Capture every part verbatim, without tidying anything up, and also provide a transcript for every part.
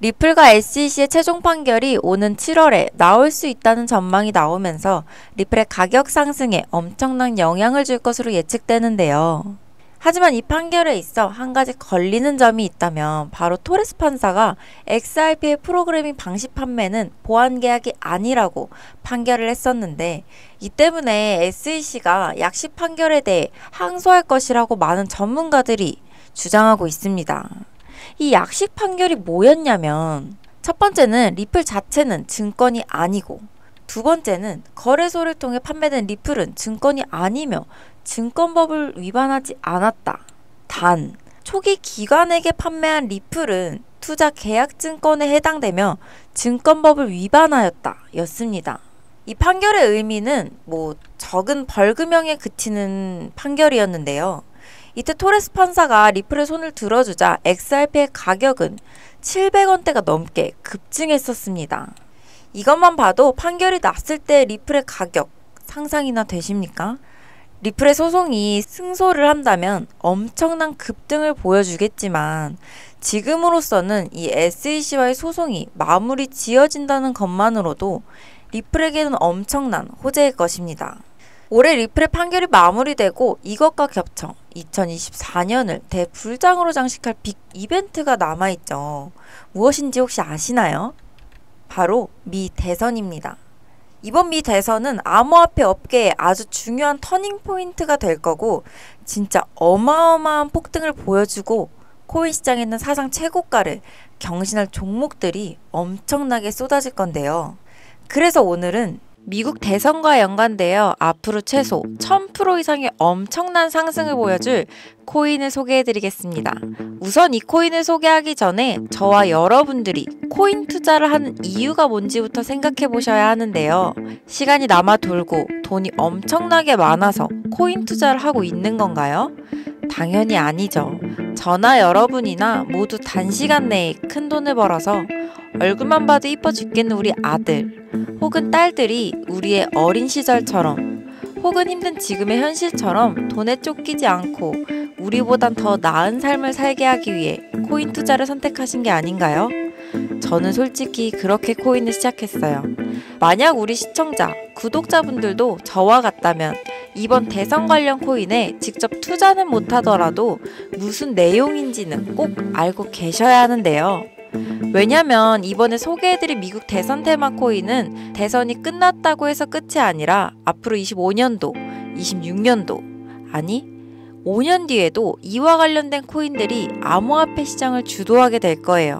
리플과 에스이씨의 최종 판결이 오는 칠월에 나올 수 있다는 전망이 나오면서 리플의 가격 상승에 엄청난 영향을 줄 것으로 예측되는데요. 하지만 이 판결에 있어 한 가지 걸리는 점이 있다면 바로 토레스 판사가 엑스알피의 프로그래밍 방식 판매는 보안 계약이 아니라고 판결을 했었는데, 이 때문에 에스이씨가 약식 판결에 대해 항소할 것이라고 많은 전문가들이 주장하고 있습니다. 이 약식 판결이 뭐였냐면, 첫 번째는 리플 자체는 증권이 아니고, 두 번째는 거래소를 통해 판매된 리플은 증권이 아니며 증권법을 위반하지 않았다. 단, 초기 기관에게 판매한 리플은 투자 계약 증권에 해당되며 증권법을 위반하였다 였습니다. 이 판결의 의미는 뭐 적은 벌금형에 그치는 판결이었는데요. 이때 토레스 판사가 리플의 손을 들어주자 엑스알피의 가격은 칠백 원대가 넘게 급증했었습니다. 이것만 봐도 판결이 났을 때 리플의 가격 상상이나 되십니까? 리플의 소송이 승소를 한다면 엄청난 급등을 보여주겠지만, 지금으로서는 이 에스이씨와의 소송이 마무리 지어진다는 것만으로도 리플에게는 엄청난 호재일 것입니다. 올해 리플의 판결이 마무리되고 이것과 겹쳐 이천이십사 년을 대불장으로 장식할 빅 이벤트가 남아있죠. 무엇인지 혹시 아시나요? 바로 미 대선입니다. 이번 미 대선은 암호화폐 업계에 아주 중요한 터닝포인트가 될 거고, 진짜 어마어마한 폭등을 보여주고 코인 시장에는 사상 최고가를 경신할 종목들이 엄청나게 쏟아질 건데요. 그래서 오늘은 미국 대선과 연관되어 앞으로 최소 천 퍼센트 이상의 엄청난 상승을 보여줄 코인을 소개해드리겠습니다. 우선 이 코인을 소개하기 전에 저와 여러분들이 코인 투자를 하는 이유가 뭔지부터 생각해 보셔야 하는데요. 시간이 남아 돌고 돈이 엄청나게 많아서 코인 투자를 하고 있는 건가요? 당연히 아니죠. 저나 여러분이나 모두 단시간 내에 큰 돈을 벌어서 얼굴만 봐도 이뻐 죽겠는 우리 아들 혹은 딸들이 우리의 어린 시절처럼 혹은 힘든 지금의 현실처럼 돈에 쫓기지 않고 우리보단 더 나은 삶을 살게 하기 위해 코인 투자를 선택하신 게 아닌가요? 저는 솔직히 그렇게 코인을 시작했어요. 만약 우리 시청자, 구독자분들도 저와 같다면 이번 대선 관련 코인에 직접 투자는 못하더라도 무슨 내용인지는 꼭 알고 계셔야 하는데요. 왜냐면 이번에 소개해드릴 미국 대선 테마 코인은 대선이 끝났다고 해서 끝이 아니라 앞으로 이십오 년도, 이십육 년도, 아니 오 년 뒤에도 이와 관련된 코인들이 암호화폐 시장을 주도하게 될 거예요.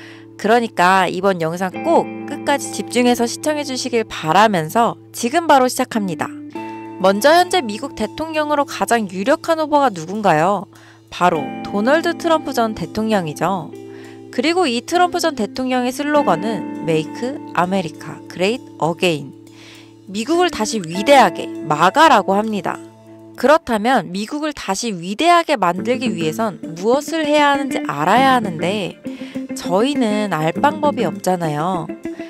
그러니까 이번 영상 꼭 끝까지 집중해서 시청해 주시길 바라면서 지금 바로 시작합니다. 먼저 현재 미국 대통령으로 가장 유력한 후보가 누군가요? 바로 도널드 트럼프 전 대통령이죠. 그리고 이 트럼프 전 대통령의 슬로건은 Make America Great Again. 미국을 다시 위대하게 마가라고 합니다. 그렇다면 미국을 다시 위대하게 만들기 위해선 무엇을 해야 하는지 알아야 하는데 저희는 알 방법이 없잖아요.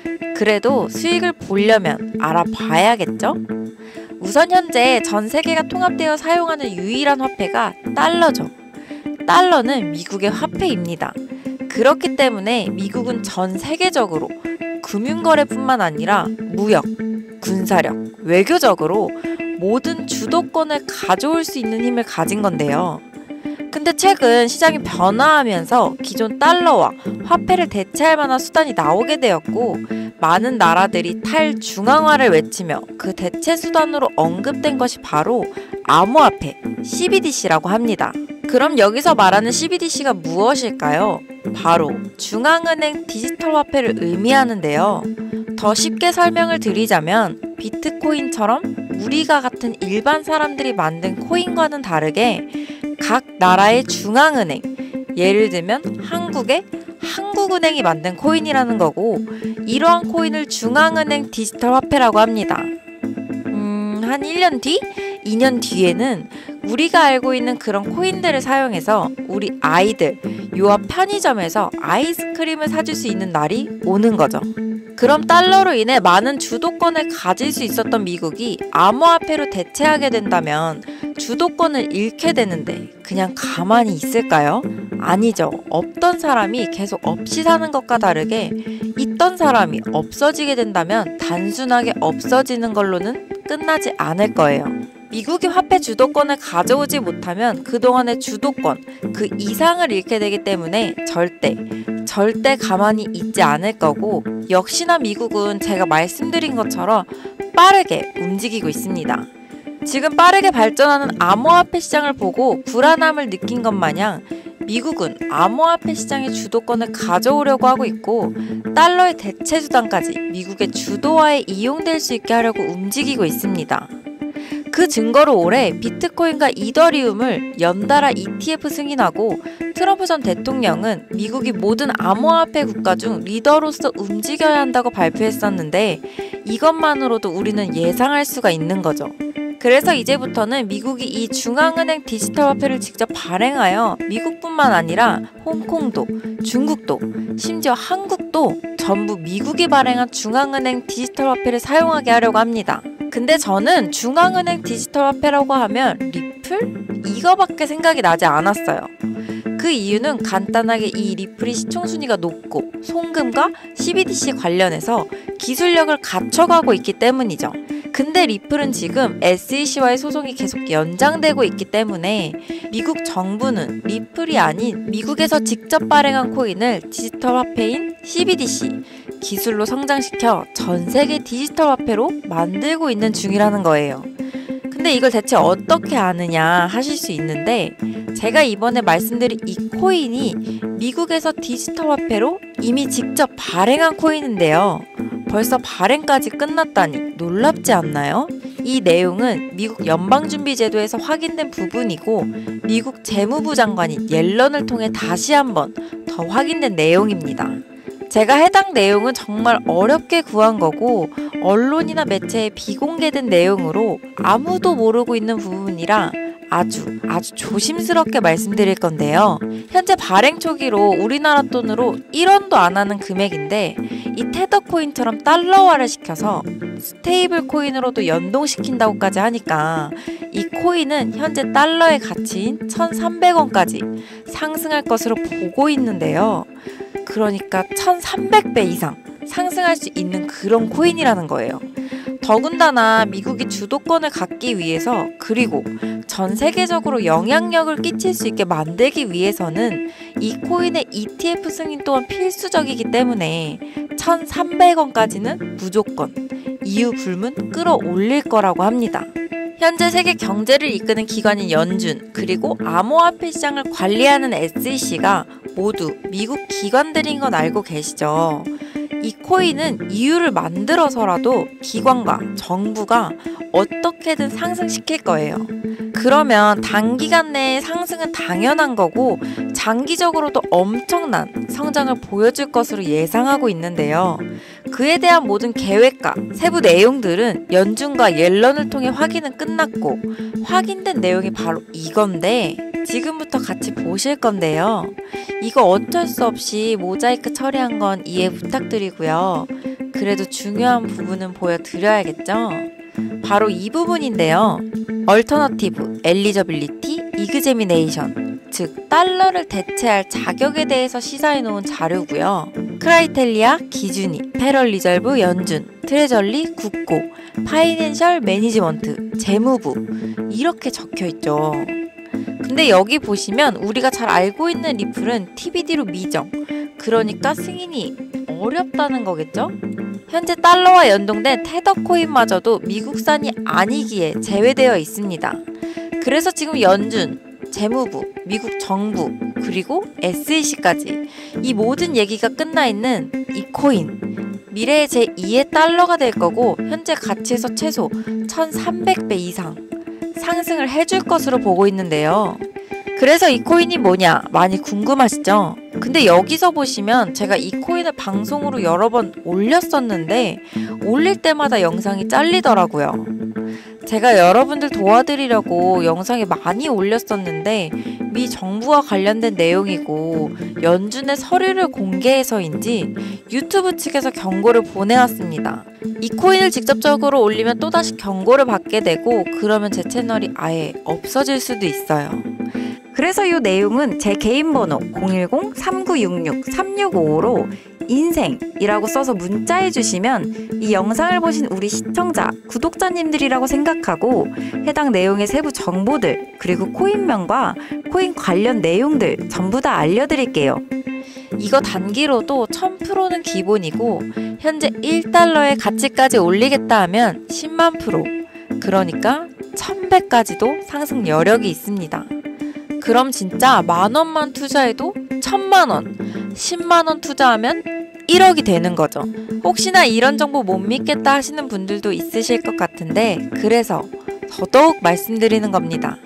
그래도 수익을 보려면 알아봐야겠죠? 우선 현재 전 세계가 통합되어 사용하는 유일한 화폐가 달러죠. 달러는 미국의 화폐입니다. 그렇기 때문에 미국은 전 세계적으로 금융거래뿐만 아니라 무역, 군사력, 외교적으로 모든 주도권을 가져올 수 있는 힘을 가진 건데요. 근데 최근 시장이 변화하면서 기존 달러와 화폐를 대체할 만한 수단이 나오게 되었고, 많은 나라들이 탈중앙화를 외치며 그 대체 수단으로 언급된 것이 바로 암호화폐, 씨비디씨라고 합니다. 그럼 여기서 말하는 씨비디씨가 무엇일까요? 바로 중앙은행 디지털 화폐를 의미하는데요. 더 쉽게 설명을 드리자면 비트코인처럼 우리가 같은 일반 사람들이 만든 코인과는 다르게 각 나라의 중앙은행, 예를 들면 한국의 한국은행이 만든 코인이라는 거고, 이러한 코인을 중앙은행 디지털 화폐라고 합니다. 음, 한 일 년 뒤? 이 년 뒤에는 우리가 알고 있는 그런 코인들을 사용해서 우리 아이들 요앞 편의점에서 아이스크림을 사줄 수 있는 날이 오는 거죠. 그럼 달러로 인해 많은 주도권을 가질 수 있었던 미국이 암호화폐로 대체하게 된다면 주도권을 잃게 되는데 그냥 가만히 있을까요? 아니죠. 없던 사람이 계속 없이 사는 것과 다르게 있던 사람이 없어지게 된다면 단순하게 없어지는 걸로는 끝나지 않을 거예요. 미국이 화폐 주도권을 가져오지 못하면 그동안의 주도권, 그 이상을 잃게 되기 때문에 절대, 절대 가만히 있지 않을 거고, 역시나 미국은 제가 말씀드린 것처럼 빠르게 움직이고 있습니다. 지금 빠르게 발전하는 암호화폐 시장을 보고 불안함을 느낀 것 마냥 미국은 암호화폐 시장의 주도권을 가져오려고 하고 있고, 달러의 대체 수단까지 미국의 주도하에 이용될 수 있게 하려고 움직이고 있습니다. 그 증거로 올해 비트코인과 이더리움을 연달아 이티에프 승인하고, 트럼프 전 대통령은 미국이 모든 암호화폐 국가 중 리더로서 움직여야 한다고 발표했었는데, 이것만으로도 우리는 예상할 수가 있는 거죠. 그래서 이제부터는 미국이 이 중앙은행 디지털 화폐를 직접 발행하여 미국뿐만 아니라 홍콩도, 중국도, 심지어 한국도 전부 미국이 발행한 중앙은행 디지털 화폐를 사용하게 하려고 합니다. 근데 저는 중앙은행 디지털 화폐라고 하면 리플? 이거밖에 생각이 나지 않았어요. 그 이유는 간단하게 이 리플이 시총순위가 높고 송금과 씨비디씨 관련해서 기술력을 갖춰가고 있기 때문이죠. 근데 리플은 지금 에스이씨와의 소송이 계속 연장되고 있기 때문에 미국 정부는 리플이 아닌 미국에서 직접 발행한 코인을 디지털 화폐인 씨비디씨 기술로 성장시켜 전 세계 디지털 화폐로 만들고 있는 중이라는 거예요. 근데 이걸 대체 어떻게 아느냐 하실 수 있는데, 제가 이번에 말씀드린 이 코인이 미국에서 디지털 화폐로 이미 직접 발행한 코인인데요. 벌써 발행까지 끝났다니 놀랍지 않나요? 이 내용은 미국 연방준비제도에서 확인된 부분이고, 미국 재무부 장관인 옐런을 통해 다시 한번 더 확인된 내용입니다. 제가 해당 내용은 정말 어렵게 구한 거고, 언론이나 매체에 비공개된 내용으로 아무도 모르고 있는 부분이라 아주 아주 조심스럽게 말씀드릴 건데요. 현재 발행 초기로 우리나라 돈으로 일 원도 안 하는 금액인데, 이 테더 코인처럼 달러화를 시켜서 스테이블 코인으로도 연동시킨다고까지 하니까 이 코인은 현재 달러의 가치인 천삼백 원까지 상승할 것으로 보고 있는데요. 그러니까 천삼백 배 이상 상승할 수 있는 그런 코인이라는 거예요. 더군다나 미국이 주도권을 갖기 위해서, 그리고 전 세계적으로 영향력을 끼칠 수 있게 만들기 위해서는 이 코인의 이티에프 승인 또한 필수적이기 때문에 천삼백 원까지는 무조건 이유 불문 끌어올릴 거라고 합니다. 현재 세계 경제를 이끄는 기관인 연준, 그리고 암호화폐 시장을 관리하는 에스이씨가 모두 미국 기관들인 건 알고 계시죠? 이 코인은 이유를 만들어서라도 기관과 정부가 어떻게든 상승시킬 거예요. 그러면 단기간 내에 상승은 당연한 거고, 장기적으로도 엄청난 성장을 보여줄 것으로 예상하고 있는데요. 그에 대한 모든 계획과 세부 내용들은 연준과 옐런을 통해 확인은 끝났고, 확인된 내용이 바로 이건데, 지금부터 같이 보실 건데요. 이거 어쩔 수 없이 모자이크 처리한 건 이해 부탁드리고요. 그래도 중요한 부분은 보여드려야겠죠? 바로 이 부분인데요. 얼터너티브, 엘리저빌리티, 이그제미네이션, 즉 달러를 대체할 자격에 대해서 시사해 놓은 자료고요. 크라이텔리아, 기준이, 페럴 리저브, 연준, 트레저리, 국고, 파이낸셜 매니지먼트, 재무부 이렇게 적혀 있죠. 근데 여기 보시면 우리가 잘 알고 있는 리플은 티비디로 미정, 그러니까 승인이 어렵다는 거겠죠? 현재 달러와 연동된 테더 코인마저도 미국산이 아니기에 제외되어 있습니다. 그래서 지금 연준, 재무부, 미국 정부, 그리고 에스이씨까지 이 모든 얘기가 끝나 있는 이 코인, 미래의 제이의 달러가 될 거고, 현재 가치에서 최소 천삼백 배 이상 상승을 해줄 것으로 보고 있는데요. 그래서 이 코인이 뭐냐 많이 궁금하시죠? 근데 여기서 보시면 제가 이 코인을 방송으로 여러 번 올렸었는데 올릴 때마다 영상이 잘리더라고요. 제가 여러분들 도와드리려고 영상이 많이 올렸었는데 미 정부와 관련된 내용이고 연준의 서류를 공개해서인지 유튜브 측에서 경고를 보내왔습니다. 이 코인을 직접적으로 올리면 또다시 경고를 받게 되고 그러면 제 채널이 아예 없어질 수도 있어요. 그래서 이 내용은 제 개인 번호 공일공 삼구육육 삼육오오로 인생이라고 써서 문자해 주시면 이 영상을 보신 우리 시청자, 구독자님들이라고 생각하고 해당 내용의 세부 정보들 그리고 코인명과 코인 관련 내용들 전부 다 알려드릴게요. 이거 단기로도 천 퍼센트는 기본이고 현재 일 달러의 가치까지 올리겠다 하면 십만 프로, 그러니까 천 배까지도 상승 여력이 있습니다. 그럼 진짜 만원만 투자해도 천만 원, 십만 원 투자하면 일억이 되는 거죠. 혹시나 이런 정보 못 믿겠다 하시는 분들도 있으실 것 같은데 그래서 더더욱 말씀드리는 겁니다.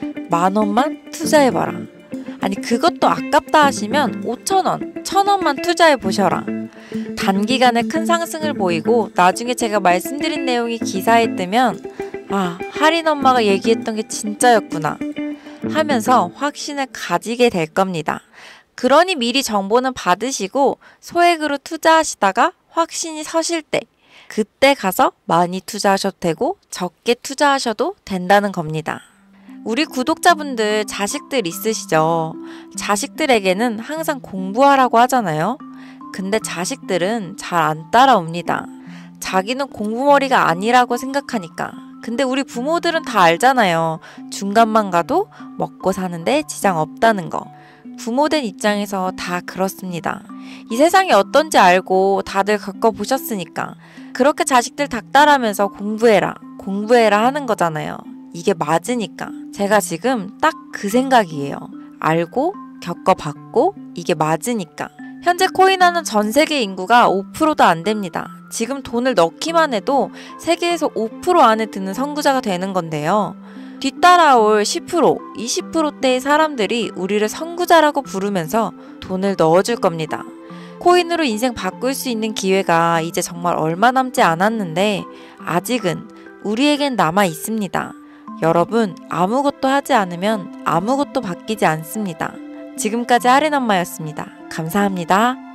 만원만 투자해봐라. 아니 그것도 아깝다 하시면 오천 원, 천 원만 투자해 보셔라. 단기간에 큰 상승을 보이고 나중에 제가 말씀드린 내용이 기사에 뜨면 아, 할인 엄마가 얘기했던 게 진짜였구나 하면서 확신을 가지게 될 겁니다. 그러니 미리 정보는 받으시고 소액으로 투자하시다가 확신이 서실 때 그때 가서 많이 투자하셔도 되고 적게 투자하셔도 된다는 겁니다. 우리 구독자분들 자식들 있으시죠? 자식들에게는 항상 공부하라고 하잖아요. 근데 자식들은 잘 안 따라옵니다. 자기는 공부머리가 아니라고 생각하니까. 근데 우리 부모들은 다 알잖아요. 중간만 가도 먹고 사는데 지장 없다는 거. 부모된 입장에서 다 그렇습니다. 이 세상이 어떤지 알고 다들 겪어보셨으니까 그렇게 자식들 닥달하면서 공부해라, 공부해라 하는 거잖아요. 이게 맞으니까. 제가 지금 딱 그 생각이에요. 알고 겪어봤고 이게 맞으니까. 현재 코인하는 전 세계 인구가 오 퍼센트도 안 됩니다. 지금 돈을 넣기만 해도 세계에서 오 퍼센트 안에 드는 선구자가 되는 건데요. 뒤따라올 십 퍼센트, 이십 퍼센트대의 사람들이 우리를 선구자라고 부르면서 돈을 넣어줄 겁니다. 코인으로 인생 바꿀 수 있는 기회가 이제 정말 얼마 남지 않았는데 아직은 우리에겐 남아 있습니다. 여러분, 아무것도 하지 않으면 아무것도 바뀌지 않습니다. 지금까지 할인 엄마였습니다. 감사합니다.